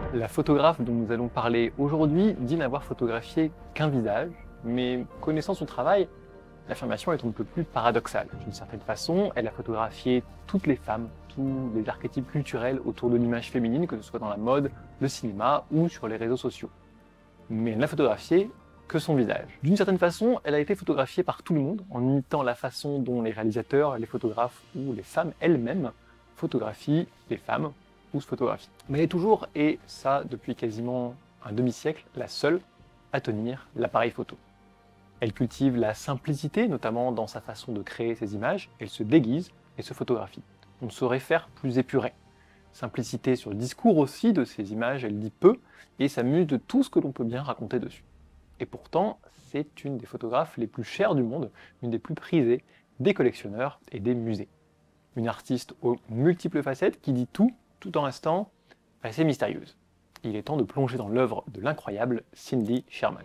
La photographe dont nous allons parler aujourd'hui dit n'avoir photographié qu'un visage, mais connaissant son travail, l'affirmation est un peu plus paradoxale. D'une certaine façon, elle a photographié toutes les femmes, tous les archétypes culturels autour de l'image féminine, que ce soit dans la mode, le cinéma ou sur les réseaux sociaux. Mais elle n'a photographié que son visage. D'une certaine façon, elle a été photographiée par tout le monde, en imitant la façon dont les réalisateurs, les photographes ou les femmes elles-mêmes photographient les femmes ou se photographient. Mais elle est toujours, et ça depuis quasiment un demi-siècle, la seule à tenir l'appareil photo. Elle cultive la simplicité, notamment dans sa façon de créer ses images, elle se déguise et se photographie. On ne saurait faire plus épuré. Simplicité sur le discours aussi de ses images, elle dit peu, et s'amuse de tout ce que l'on peut bien raconter dessus. Et pourtant, c'est une des photographes les plus chères du monde, une des plus prisées des collectionneurs et des musées. Une artiste aux multiples facettes qui dit tout en restant assez mystérieuse. Il est temps de plonger dans l'œuvre de l'incroyable Cindy Sherman.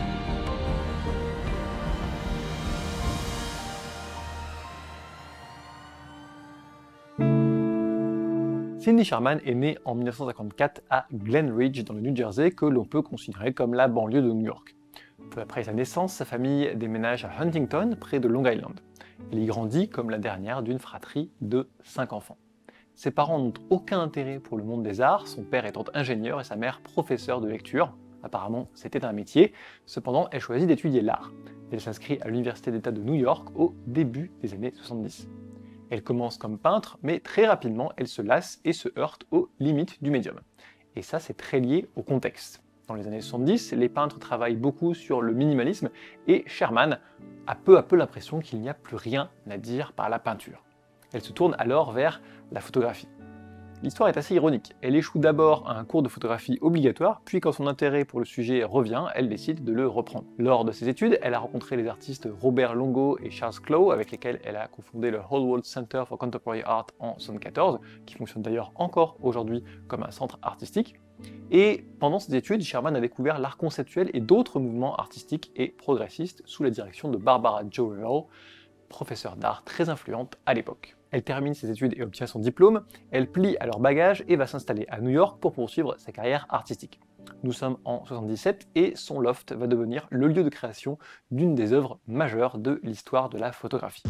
Cindy Sherman est née en 1954 à Glen Ridge dans le New Jersey, que l'on peut considérer comme la banlieue de New York. Peu après sa naissance, sa famille déménage à Huntington, près de Long Island. Elle y grandit comme la dernière d'une fratrie de 5 enfants. Ses parents n'ont aucun intérêt pour le monde des arts, son père étant ingénieur et sa mère professeure de lecture. Apparemment, c'était un métier. Cependant, elle choisit d'étudier l'art. Elle s'inscrit à l'Université d'État de New York au début des années 70. Elle commence comme peintre, mais très rapidement, elle se lasse et se heurte aux limites du médium. Et ça, c'est très lié au contexte. Dans les années 70, les peintres travaillent beaucoup sur le minimalisme et Sherman a peu à peu l'impression qu'il n'y a plus rien à dire par la peinture. Elle se tourne alors vers la photographie. L'histoire est assez ironique. Elle échoue d'abord à un cours de photographie obligatoire, puis quand son intérêt pour le sujet revient, elle décide de le reprendre. Lors de ses études, elle a rencontré les artistes Robert Longo et Charles Clough, avec lesquels elle a cofondé le Whole World Center for Contemporary Art en 1974, qui fonctionne d'ailleurs encore aujourd'hui comme un centre artistique. Et pendant ses études, Sherman a découvert l'art conceptuel et d'autres mouvements artistiques et progressistes sous la direction de Barbara Jo Rowell, professeure d'art très influente à l'époque. Elle termine ses études et obtient son diplôme, elle plie alors bagages et va s'installer à New York pour poursuivre sa carrière artistique. Nous sommes en 1977 et son loft va devenir le lieu de création d'une des œuvres majeures de l'histoire de la photographie.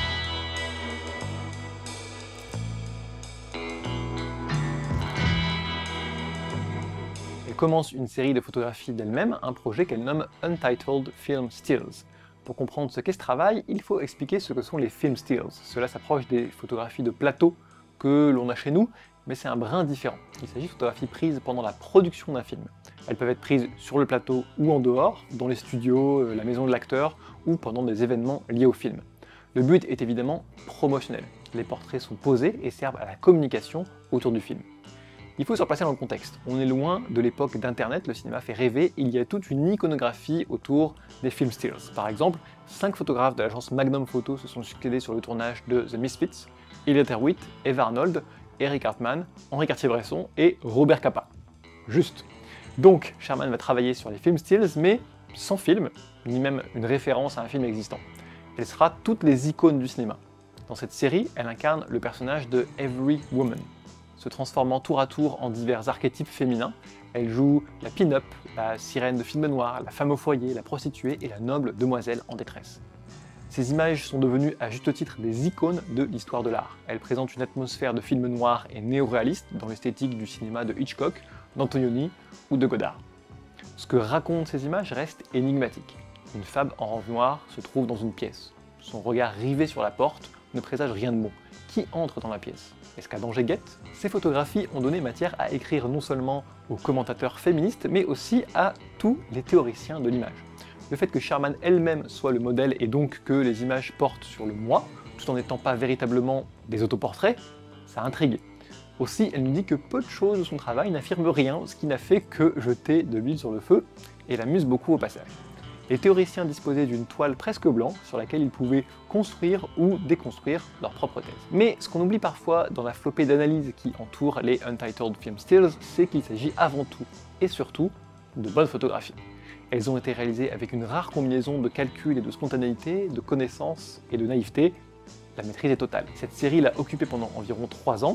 Elle commence une série de photographies d'elle-même, un projet qu'elle nomme Untitled Film Stills. Pour comprendre ce qu'est ce travail, il faut expliquer ce que sont les film stills. Cela s'approche des photographies de plateau que l'on a chez nous, mais c'est un brin différent. Il s'agit de photographies prises pendant la production d'un film. Elles peuvent être prises sur le plateau ou en dehors, dans les studios, la maison de l'acteur, ou pendant des événements liés au film. Le but est évidemment promotionnel. Les portraits sont posés et servent à la communication autour du film. Il faut se replacer dans le contexte. On est loin de l'époque d'Internet, le cinéma fait rêver, il y a toute une iconographie autour des film stills. Par exemple, 5 photographes de l'agence Magnum Photo se sont succédés sur le tournage de The Misfits, Elliott Erwitt, Eva Arnold, Eric Hartman, Henri Cartier-Bresson et Robert Capa. Juste. Donc, Sherman va travailler sur les film stills, mais sans film, ni même une référence à un film existant. Elle sera toutes les icônes du cinéma. Dans cette série, elle incarne le personnage de Every Woman. Se transformant tour à tour en divers archétypes féminins, elle joue la pin-up, la sirène de film noir, la femme au foyer, la prostituée et la noble demoiselle en détresse. Ces images sont devenues à juste titre des icônes de l'histoire de l'art. Elles présentent une atmosphère de film noir et néo-réaliste dans l'esthétique du cinéma de Hitchcock, d'Antonioni ou de Godard. Ce que racontent ces images reste énigmatique. Une femme en robe noire se trouve dans une pièce. Son regard rivé sur la porte ne présage rien de bon. Qui entre dans la pièce? Est-ce qu'un danger guette? Ces photographies ont donné matière à écrire non seulement aux commentateurs féministes, mais aussi à tous les théoriciens de l'image. Le fait que Sherman elle-même soit le modèle et donc que les images portent sur le moi, tout en n'étant pas véritablement des autoportraits, ça intrigue. Aussi, elle nous dit que peu de choses de son travail n'affirment rien, ce qui n'a fait que jeter de l'huile sur le feu, et l'amuse beaucoup au passage. Les théoriciens disposaient d'une toile presque blanche sur laquelle ils pouvaient construire ou déconstruire leur propre thèse. Mais ce qu'on oublie parfois dans la flopée d'analyses qui entoure les Untitled Film Stills, c'est qu'il s'agit avant tout et surtout de bonnes photographies. Elles ont été réalisées avec une rare combinaison de calcul et de spontanéité, de connaissance et de naïveté. La maîtrise est totale. Cette série l'a occupée pendant environ 3 ans,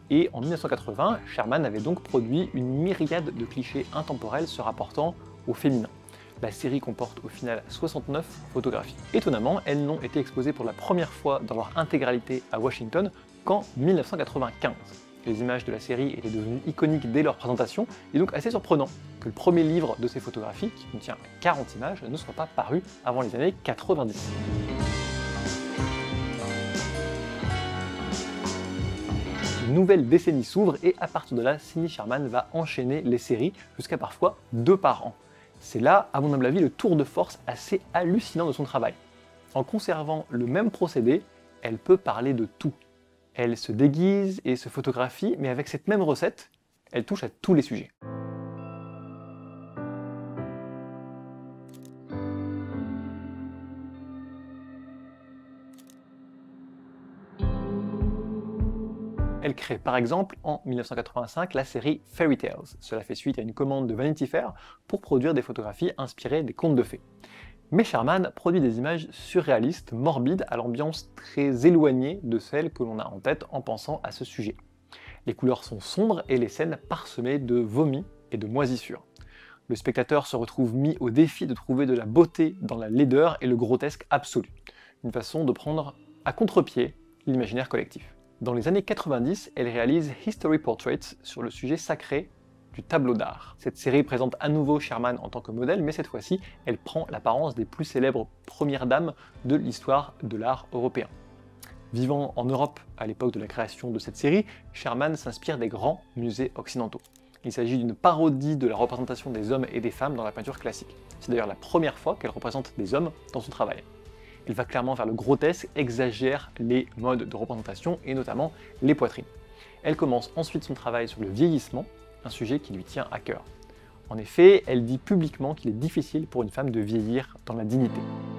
Et en 1980, Sherman avait donc produit une myriade de clichés intemporels se rapportant au féminin. La série comporte au final 69 photographies. Étonnamment, elles n'ont été exposées pour la première fois dans leur intégralité à Washington qu'en 1995. Les images de la série étaient devenues iconiques dès leur présentation, et donc assez surprenant que le premier livre de ces photographies, qui contient 40 images, ne soit pas paru avant les années 90. Une nouvelle décennie s'ouvre et à partir de là, Cindy Sherman va enchaîner les séries jusqu'à parfois 2 par an. C'est là, à mon humble avis, le tour de force assez hallucinant de son travail. En conservant le même procédé, elle peut parler de tout. Elle se déguise et se photographie, mais avec cette même recette, elle touche à tous les sujets. Elle crée par exemple en 1985 la série Fairy Tales. Cela fait suite à une commande de Vanity Fair pour produire des photographies inspirées des contes de fées. Mais Sherman produit des images surréalistes, morbides, à l'ambiance très éloignée de celle que l'on a en tête en pensant à ce sujet. Les couleurs sont sombres et les scènes parsemées de vomi et de moisissures. Le spectateur se retrouve mis au défi de trouver de la beauté dans la laideur et le grotesque absolu. Une façon de prendre à contre-pied l'imaginaire collectif. Dans les années 90, elle réalise History Portraits sur le sujet sacré du tableau d'art. Cette série présente à nouveau Sherman en tant que modèle, mais cette fois-ci, elle prend l'apparence des plus célèbres premières dames de l'histoire de l'art européen. Vivant en Europe à l'époque de la création de cette série, Sherman s'inspire des grands musées occidentaux. Il s'agit d'une parodie de la représentation des hommes et des femmes dans la peinture classique. C'est d'ailleurs la première fois qu'elle représente des hommes dans son travail. Elle va clairement vers le grotesque, exagère les modes de représentation et notamment les poitrines. Elle commence ensuite son travail sur le vieillissement, un sujet qui lui tient à cœur. En effet, elle dit publiquement qu'il est difficile pour une femme de vieillir dans la dignité.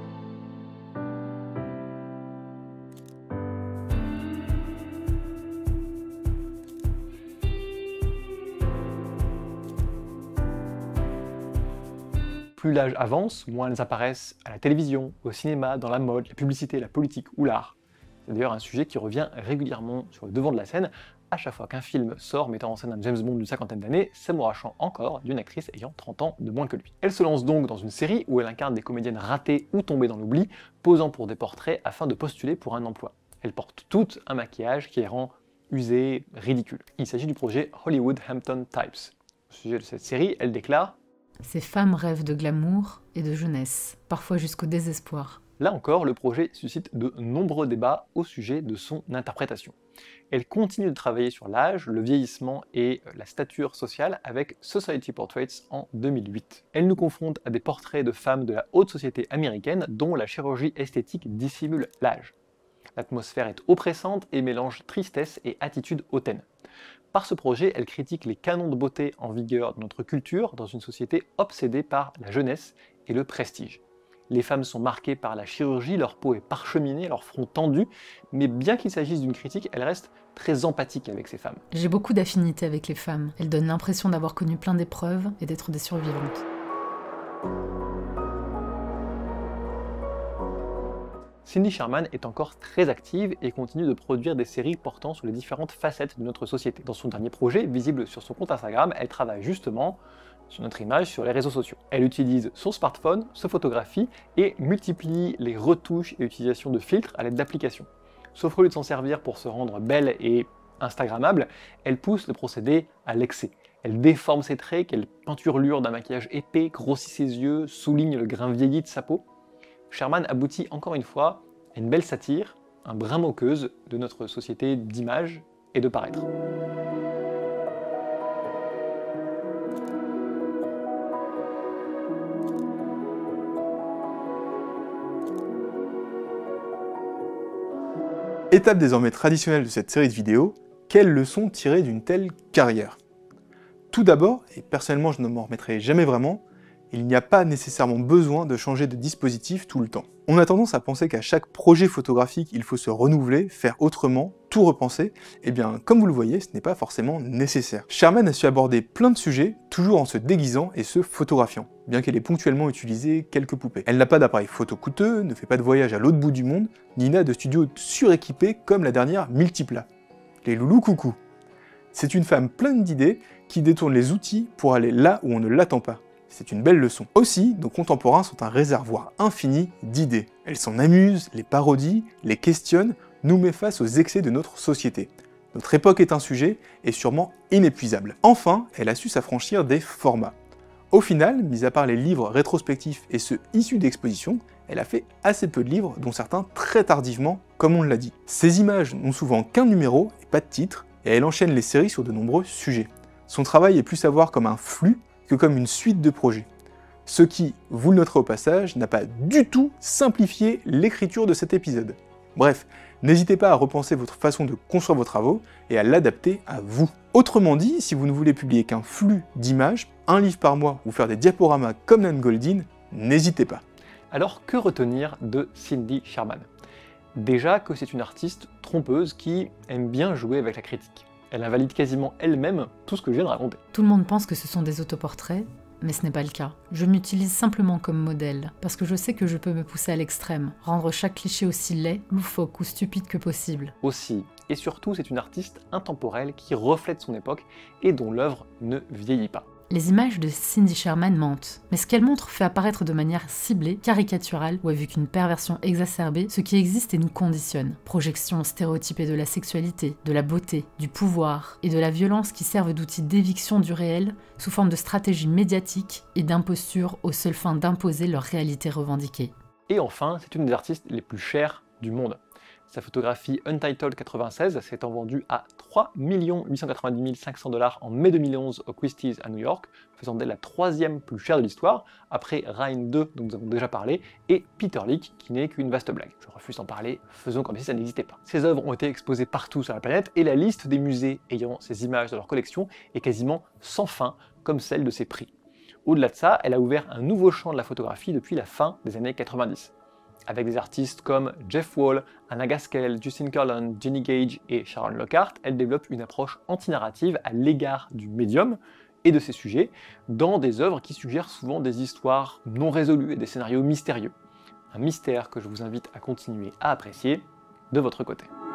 Plus l'âge avance, moins elles apparaissent à la télévision, au cinéma, dans la mode, la publicité, la politique ou l'art. C'est d'ailleurs un sujet qui revient régulièrement sur le devant de la scène. À chaque fois qu'un film sort mettant en scène un James Bond d'une cinquantaine d'années, s'amourachant encore d'une actrice ayant 30 ans de moins que lui. Elle se lance donc dans une série où elle incarne des comédiennes ratées ou tombées dans l'oubli, posant pour des portraits afin de postuler pour un emploi. Elle porte toutes un maquillage qui les rend usées, ridicules. Il s'agit du projet Hollywood Hampton Types. Au sujet de cette série, elle déclare « Ces femmes rêvent de glamour et de jeunesse, parfois jusqu'au désespoir. » Là encore, le projet suscite de nombreux débats au sujet de son interprétation. Elle continue de travailler sur l'âge, le vieillissement et la stature sociale avec Society Portraits en 2008. Elle nous confronte à des portraits de femmes de la haute société américaine dont la chirurgie esthétique dissimule l'âge. L'atmosphère est oppressante et mélange tristesse et attitude hautaine. Par ce projet, elle critique les canons de beauté en vigueur de notre culture dans une société obsédée par la jeunesse et le prestige. Les femmes sont marquées par la chirurgie, leur peau est parcheminée, leur front tendu, mais bien qu'il s'agisse d'une critique, elle reste très empathique avec ces femmes. J'ai beaucoup d'affinité avec les femmes. Elles donnent l'impression d'avoir connu plein d'épreuves et d'être des survivantes. Cindy Sherman est encore très active et continue de produire des séries portant sur les différentes facettes de notre société. Dans son dernier projet, visible sur son compte Instagram, elle travaille justement sur notre image sur les réseaux sociaux. Elle utilise son smartphone, se photographie et multiplie les retouches et l'utilisation de filtres à l'aide d'applications. Sauf qu'au lieu de s'en servir pour se rendre belle et instagrammable, elle pousse le procédé à l'excès. Elle déforme ses traits, qu'elle peinturlure d'un maquillage épais, grossit ses yeux, souligne le grain vieilli de sa peau. Sherman aboutit encore une fois à une belle satire, un brin moqueuse de notre société d'image et de paraître. Étape désormais traditionnelle de cette série de vidéos, quelles leçons tirer d'une telle carrière? Tout d'abord, et personnellement je ne m'en remettrai jamais vraiment, il n'y a pas nécessairement besoin de changer de dispositif tout le temps. On a tendance à penser qu'à chaque projet photographique, il faut se renouveler, faire autrement, tout repenser. Eh bien, comme vous le voyez, ce n'est pas forcément nécessaire. Sherman a su aborder plein de sujets, toujours en se déguisant et se photographiant, bien qu'elle ait ponctuellement utilisé quelques poupées. Elle n'a pas d'appareil photo coûteux, ne fait pas de voyage à l'autre bout du monde, ni n'a de studio suréquipé comme la dernière Multipla. Les loulous coucou. C'est une femme pleine d'idées qui détourne les outils pour aller là où on ne l'attend pas. C'est une belle leçon. Aussi, nos contemporains sont un réservoir infini d'idées. Elle s'en amuse, les parodie, les questionne, nous met face aux excès de notre société. Notre époque est un sujet, et sûrement inépuisable. Enfin, elle a su s'affranchir des formats. Au final, mis à part les livres rétrospectifs et ceux issus d'expositions, elle a fait assez peu de livres, dont certains très tardivement, comme on l'a dit. Ces images n'ont souvent qu'un numéro et pas de titre, et elle enchaîne les séries sur de nombreux sujets. Son travail est plus à voir comme un flux que comme une suite de projets. Ce qui, vous le noterez au passage, n'a pas du tout simplifié l'écriture de cet épisode. Bref, n'hésitez pas à repenser votre façon de construire vos travaux et à l'adapter à vous. Autrement dit, si vous ne voulez publier qu'un flux d'images, un livre par mois ou faire des diaporamas comme Nan Goldin, n'hésitez pas. Alors que retenir de Cindy Sherman? Déjà que c'est une artiste trompeuse qui aime bien jouer avec la critique. Elle invalide quasiment elle-même tout ce que je viens de raconter. Tout le monde pense que ce sont des autoportraits, mais ce n'est pas le cas. Je m'utilise simplement comme modèle, parce que je sais que je peux me pousser à l'extrême, rendre chaque cliché aussi laid, loufoque ou stupide que possible. Aussi, et surtout, c'est une artiste intemporelle qui reflète son époque et dont l'œuvre ne vieillit pas. Les images de Cindy Sherman mentent, mais ce qu'elle montre fait apparaître de manière ciblée, caricaturale ou avec une perversion exacerbée ce qui existe et nous conditionne. Projections stéréotypées de la sexualité, de la beauté, du pouvoir et de la violence qui servent d'outils d'éviction du réel sous forme de stratégies médiatiques et d'imposture aux seules fins d'imposer leur réalité revendiquée. Et enfin, c'est une des artistes les plus chères du monde. Sa photographie Untitled 96 s'étant vendue à 3 890 500 $ en mai 2011 au Christie's à New York, faisant d'elle la troisième plus chère de l'histoire, après Rhine 2 dont nous avons déjà parlé, et Peter Lik qui n'est qu'une vaste blague. Je refuse d'en parler, faisons comme si ça n'existait pas. Ces œuvres ont été exposées partout sur la planète et la liste des musées ayant ces images dans leur collection est quasiment sans fin, comme celle de ses prix. Au-delà de ça, elle a ouvert un nouveau champ de la photographie depuis la fin des années 90. Avec des artistes comme Jeff Wall, Anna Gaskell, Justin Kurland, Jenny Gage et Sharon Lockhart, elle développe une approche anti-narrative à l'égard du médium et de ses sujets, dans des œuvres qui suggèrent souvent des histoires non résolues et des scénarios mystérieux. Un mystère que je vous invite à continuer à apprécier de votre côté.